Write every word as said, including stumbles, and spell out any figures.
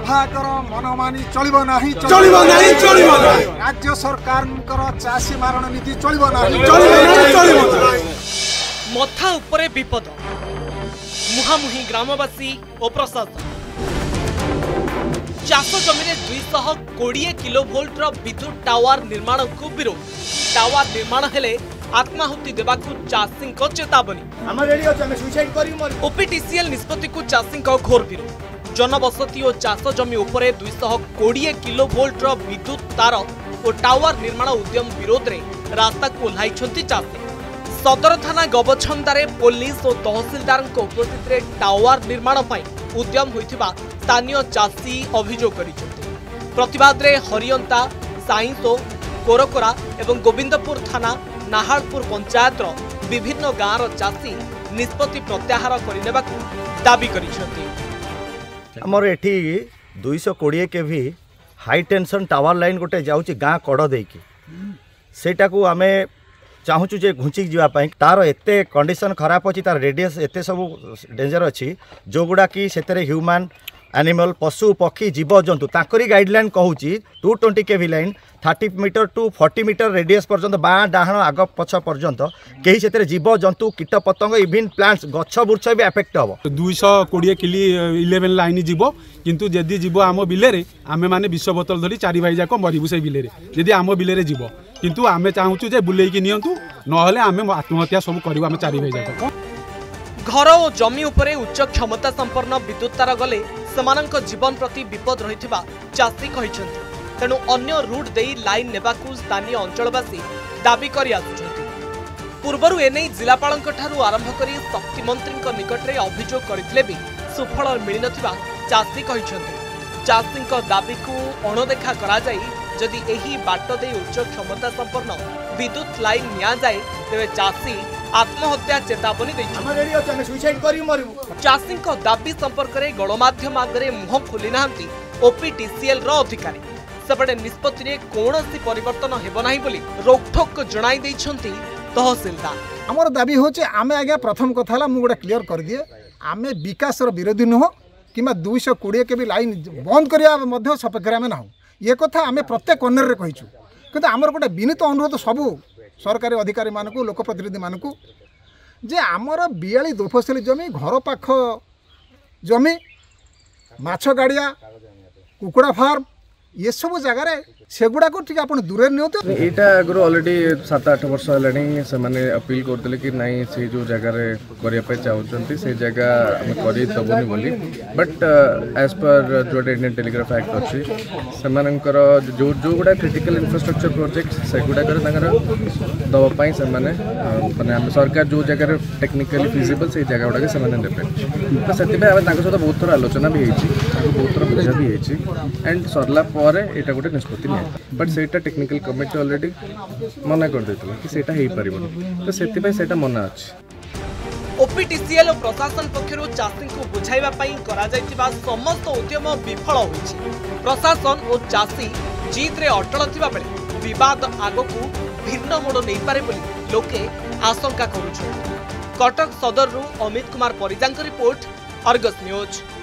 विभाग मनमानी चलिबो नाही चलिबो नाही चलिबो नाही राज्य सरकार चाषी मारण नीति चलिबो नाही चलिबो नाही चलिबो नाही मथा उपरे विपद मुहामुही ग्रामवासी और प्रशासन चाष जमी दुई सौ कोड़े किलोभोल्ट विद्युत टावर निर्माण को विरोध टावर निर्माण हेले आत्माहुति देवाकू चाषी चेतावनी ओपीटीसीएल निष्पत्ति को चाषी घोर विरोध जनबसती और चाष जमी उपरे दुई सौ कोड़े किलोभोल्ट विद्युत तार और टावर निर्माण उद्यम विरोध में रास्ता को ओह्लाई चाषी सदर थाना गबछंदारे पुलिस और तहसिलदार उपस्थित रे टावर निर्माण पर उद्यम होइथिबा स्थानीय चाषी अभियोग करिसेंते। प्रतिवाद रे हरियंता साइंसो कोरकोरा एवं गोविंदपुर थाना नाहालपुर पंचायत विभिन्न गाँव चाषी निष्पत्ति प्रत्याहार करनेबाकू दाबी करिसेंते। हमर एठी दुई सौ कोड़े KV high tension tower line गोटे जाउची गाँ कड़ देकी सेटा को आमे चाहूँ जे घुंचिक जावाई तार एत कंडीशन खराब अच्छी तार रेडियस एत सब डेंजर अच्छी जो गुड़ा कि से ह्यूमन एनिमल पशु पक्षी जीव जंतु ताकरी गाइडलाइन कहूँ two twenty KV line thirty metre to forty metre radius पर्यंत बाँ डाण आग पछ पर्यंत कहीं से जीव जंतु कीट पतंग इवन प्लांट्स गछ बुर्छ भी एफेक्ट हम दुईश कोड़े किली इलेवेन लाइन जीव किंतु जदि जीव आम बिलेरे आमे माने विश्व बोतल धरी चारि भाई जाक मरबू से बिलेरे जदि आम बिलेरे जीव किंतु आमे चाहूँ जे बुलेकी नियंतु नहले आमे आत्महत्या सब करू आमे चारि भाई जाक घर और जमी उपरे उच्च क्षमता संपन्न विद्युत तार गले समानक जीवन प्रति विपद रहिथिबा चाषी कहिसेंते। तेणु अन्य रूट देई लाइन नेबाकू स्थानीय अंचलवासी दाबी करि आसुछन्ति। पूर्वरु एनै जिलापालक ठारू आरंभ करी शक्ति मंत्री निकट में अभियोग करथिले भी सुफल मिल नथिबा चाषी कहिसेंते। चाषीक दाबी को अणदेखा करा जाई जदि एही बाट दे उच्च क्षमता संपन्न विद्युत लाइन निया जाए तेबे चाषी आत्महत्या चेतावनी चाषी दाबी संपर्क में गणमाध्यम आगे मुह खोली नांती ओपीटीसीएल रो अधिकारी सेपटे निष्पत्ति में कौनसी परिवर्तन हेब नाही बोली रोकठोक जणाई दैछंती तहसीलदार। हमर दाबी होचे आमे आगे प्रथम कथा मु गोटे क्लियर कर दिए आमे विकास विरोधी नुह कि दुई सौ कोड़े के भी लाइन बंद करने सपेक्ष आम ना ये कथा आम प्रत्येक कर्णर में कहीचु कि आमर गोटे विनीत अनुरोध सबू सरकारी अधिकारी मानक लोकप्रतिनिधि मानक जे आमर बियाली दोफसली जमी घर पाख जमी माछ गाड़िया कुकुड़ा फार्म ये सब जगार सेगुड़ा को ठीक आपन दूर नियंतु एटा अगर ऑलरेडी सात आठ वर्ष हेलानी से माने अपील करते कि नहीं से जो जगह करिया पे चाहउचंती से जगह हम करि दबोनी बोली बट एज पर जो इंडियन टेलीग्राफ एक्ट अच्छी से मानकर जो जो गुडा क्रिटिकल इंफ्रास्ट्रक्चर प्रोजेक्ट से गुडा कर तांगर दबा पई से माने माने हम सरकार जो जगह टेक्निकली फिजिबल से जगह गुडा के से माने देबे तो सेति पे हम तांको सहित बहुत थोड़ा आलोचना भी हेची बहुत थोड़ा बुझा भी हेची एंड सरला पर एटा गुटे निष्पत्ति बट सेटा टेक्निकल कमिटी ऑलरेडी मना कर देतला कि सेटा हेई परिबो तो सेति पे सेटा मना अछि। ओपीटीसीएल और प्रशासन पक्षरु चाषी को बुझाइबा पई करा जायतिबा समस्त उद्यम विफल होइछि। प्रशासन और चाषी जीत रे अटल थिबा बेले विवाद आगकू भिन्न मोड़ नै पारे बोली लोके आशंका करूछन्। कटक सदर रु अमित कुमार परिजांक रिपोर्ट अर्गस न्यूज।